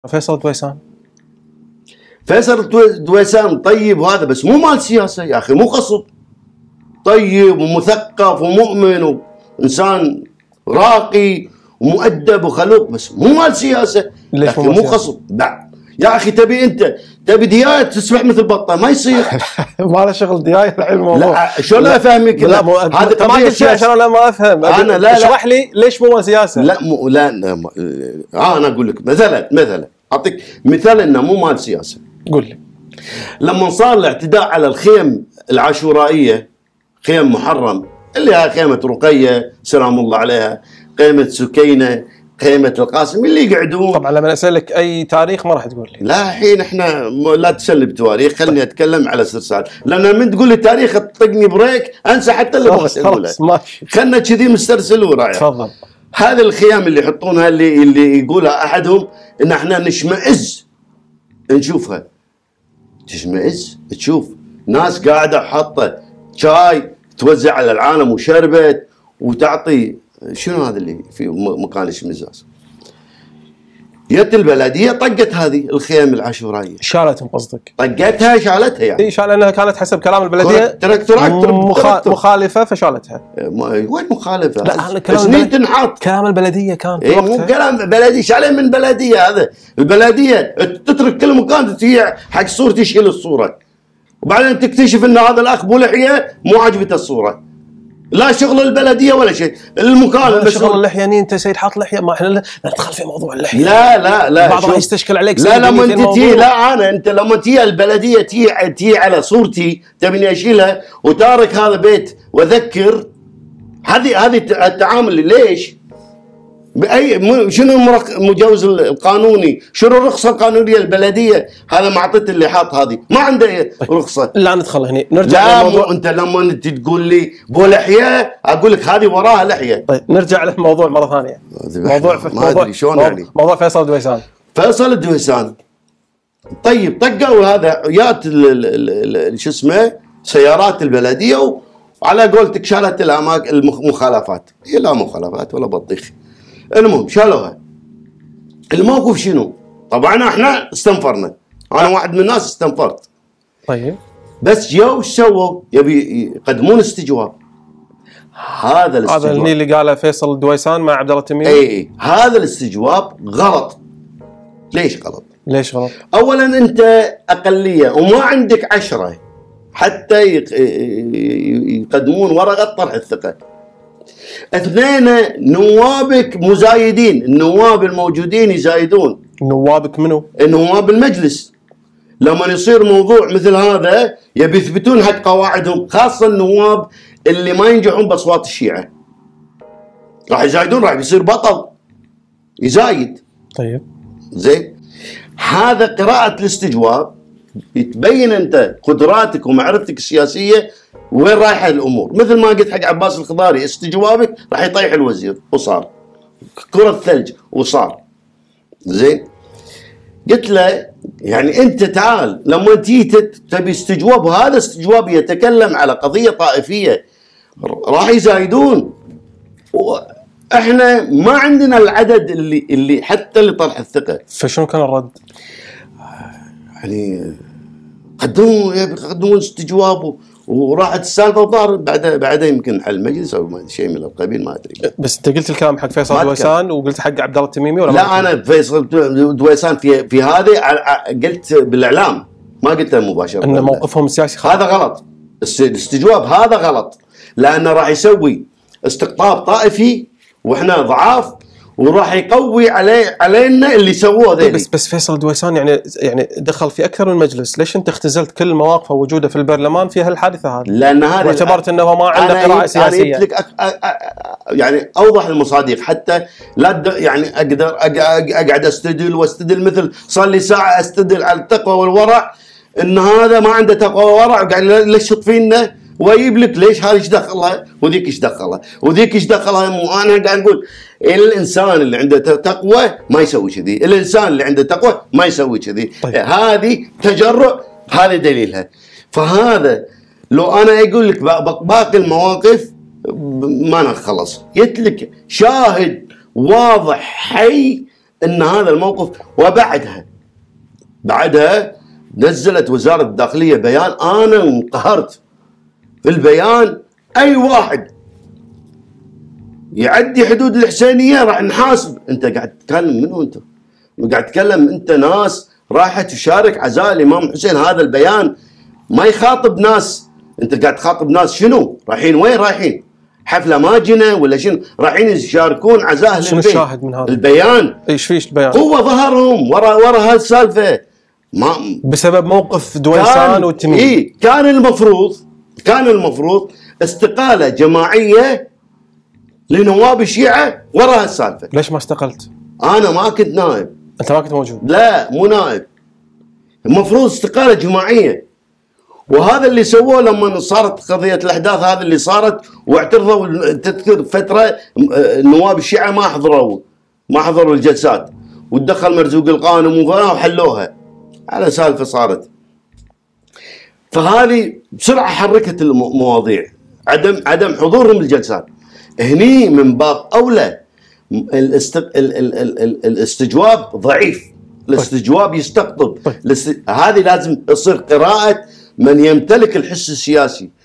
فيصل الدويسان. فيصل الدويسان طيب وهذا، بس مو مال سياسه يا اخي، مو قصب. طيب ومثقف ومؤمن وانسان راقي ومؤدب وخلوق، بس مو مال سياسه. ليش مو قصب؟ يا اخي تبي ديايه تسبح مثل بطه، ما يصير. ما له شغل ديايه الحين الموضوع. لا شلون افهمك؟ لا هذا ما قلت شيء عشان انا ما افهم. انا لا اشرح لي ليش مو مال سياسه. لا انا اقول لك مثلا اعطيك مثال انه مو مال سياسه. قول لي. لما صار الاعتداء على الخيم العاشورائيه، خيم محرم اللي هي خيمه رقيه سلام الله عليها، خيمه سكينه، خيمه القاسم، اللي يقعدون. طبعا لما اسالك اي تاريخ ما راح تقول لي. لا الحين احنا لا تسلب تواريخ، خليني اتكلم على استرسال، لان من تقول لي تاريخ تطقني بريك انسى حتى اللي بغيت اقوله. خلنا كذي مسترسل ورايح. تفضل. هذه الخيام اللي يحطونها اللي يقولها احدهم ان احنا نشمئز نشوفها. تشمئز تشوف ناس قاعده حاطه شاي توزع على العالم وشربت وتعطي. شنو هذا اللي في مكان الشمزاز؟ جت البلديه طقت هذه الخيام العاشورائيه. شالتهم قصدك؟ طقتها شالتها يعني. اي لانها كانت حسب كلام البلديه تراكتور مخالفه فشالتها. وين مخالفه؟ لا كلام سنين تنحط. كلام البلديه كان في وقتها. مو كلام بلدي، شاليه من بلديه هذا. البلديه تترك كل مكان تجي حق صورة تشيل الصوره. وبعدين تكتشف ان هذا الاخ بو لحيه مو عاجبته الصوره. لا شغل البلديه ولا شيء، المكان بس شغل اللحيه. انت سيد حاط لحيه، ما احنا ندخل في موضوع اللحيه. لا بعض راح يستشكل عليك. لا لما انت تجي، لا انت لما تجي البلديه تجي على صورتي تبيني اشيلها وتارك هذا بيت واذكر. هذه التعامل. ليش؟ شنو المجوز القانوني؟ شنو الرخصه القانونيه البلديه؟ هذا ما اعطيت اللي حاط هذه، ما عنده رخصه. لا ندخل هنا، نرجع للموضوع. انت لما انت تقول لي بو لحيه اقول لك هذه وراها لحيه. طيب نرجع للموضوع مره ثانيه. ما ادري شلون يعني. موضوع فيصل الدويسان. فيصل الدويسان طيب طقوا هذا جات شو اسمه سيارات البلديه، وعلى قولتك شالت الاماكن المخالفات. هي لا مخالفات ولا بطيخ. المهم شالوها. الموقف شنو؟ طبعا احنا استنفرنا، انا واحد من الناس استنفرت. طيب بس جو ايش سووا؟ يبي يقدمون استجواب. هذا اللي قاله فيصل الدويسان مع عبد الله التميمي. اي هذا الاستجواب غلط. ليش غلط؟ ليش غلط؟ اولا انت اقليه وما عندك 10 حتى يقدمون ورقه طرح الثقه. 2 نوابك مزايدين، النواب الموجودين يزايدون. نوابك منو؟ نواب المجلس. لما يصير موضوع مثل هذا يبي يثبتون حق قواعدهم، خاصه النواب اللي ما ينجحون باصوات الشيعه. راح يزايدون، راح يصير بطل يزايد. طيب زين، هذا قراءه الاستجواب يتبين انت قدراتك ومعرفتك السياسيه وين رايحه الامور. مثل ما قلت حق عباس الخضاري، استجوابك راح يطيح الوزير، وصار كره ثلج وصار. زين، قلت له يعني انت تعال لما تجي تبي استجواب، وهذا استجواب يتكلم على قضيه طائفيه، راح يزايدون. واحنا ما عندنا العدد اللي حتى لطرح الثقه. فشنو كان الرد؟ يعني قدموا استجواب وراحت السالفه وصار بعدين يمكن حل المجلس او شيء من القبيل، ما ادري. بس انت قلت الكلام حق فيصل الدويسان وقلت حق عبد الله التميمي ولا؟ لا انا فيصل الدويسان في هذه قلت بالاعلام، ما قلت مباشره ان موقفهم السياسي خلاص. هذا غلط. الاستجواب هذا غلط، لانه راح يسوي استقطاب طائفي واحنا ضعاف، وراح يقوي علينا اللي سووه ذي. بس فيصل الدويسان يعني دخل في اكثر من مجلس، ليش انت اختزلت كل مواقفه ووجوده في البرلمان في هالحادثه هذه؟ لان هذه واعتبرت انه ما عنده قراءه سياسيه. انا لك يعني اوضح المصادق حتى لا يعني اقدر اقعد واستدل مثل صار لي ساعه استدل على التقوى والورع، ان هذا ما عنده تقوى وورع، وقاعد يلشط فينا ويجيب لك ليش هذا ايش دخلها وذيك ايش دخلها وذيك ايش دخلها. مو انا قاعد اقول الانسان اللي عنده تقوى ما يسوي كذي، الانسان اللي عنده تقوى ما يسوي كذي. طيب. هذه تجرؤ، هذا دليلها. فهذا لو انا اقول لك باقي المواقف ما نخلص. قلت لك شاهد واضح حي ان هذا الموقف. بعدها نزلت وزاره الداخليه بيان، انا انقهرت في البيان. اي واحد يعدي حدود الحسينيه راح نحاسب. انت قاعد تتكلم منو؟ انت قاعد تتكلم انت ناس راحت تشارك عزاء الامام الحسين. هذا البيان ما يخاطب ناس، انت قاعد تخاطب ناس شنو؟ رايحين وين؟ رايحين حفله ماجنه ولا شنو؟ رايحين يشاركون عزاء اهل شنو البيت. الشاهد من هذا؟ البيان ايش فيش البيان؟ قوه ظهرهم ورا هالسالفه. ما بسبب موقف دويسان والتميم. إيه، كان المفروض استقاله جماعيه لنواب الشيعه ورا هالسالفه. ليش ما استقلت؟ انا ما كنت نائب. انت ما كنت موجود؟ لا مو نائب. المفروض استقاله جماعيه. وهذا اللي سووه لما صارت قضيه الاحداث هذه اللي صارت، واعترضوا. تذكر فتره نواب الشيعه ما حضروا الجلسات، وتدخل مرزوق القانم وحلوها على سالفه صارت. فهذه بسرعه حركت المواضيع، عدم حضورهم الجلسات. هني من باب اولى الاستجواب ضعيف، الاستجواب يستقطب. هذه لازم تصير قراءه من يمتلك الحس السياسي،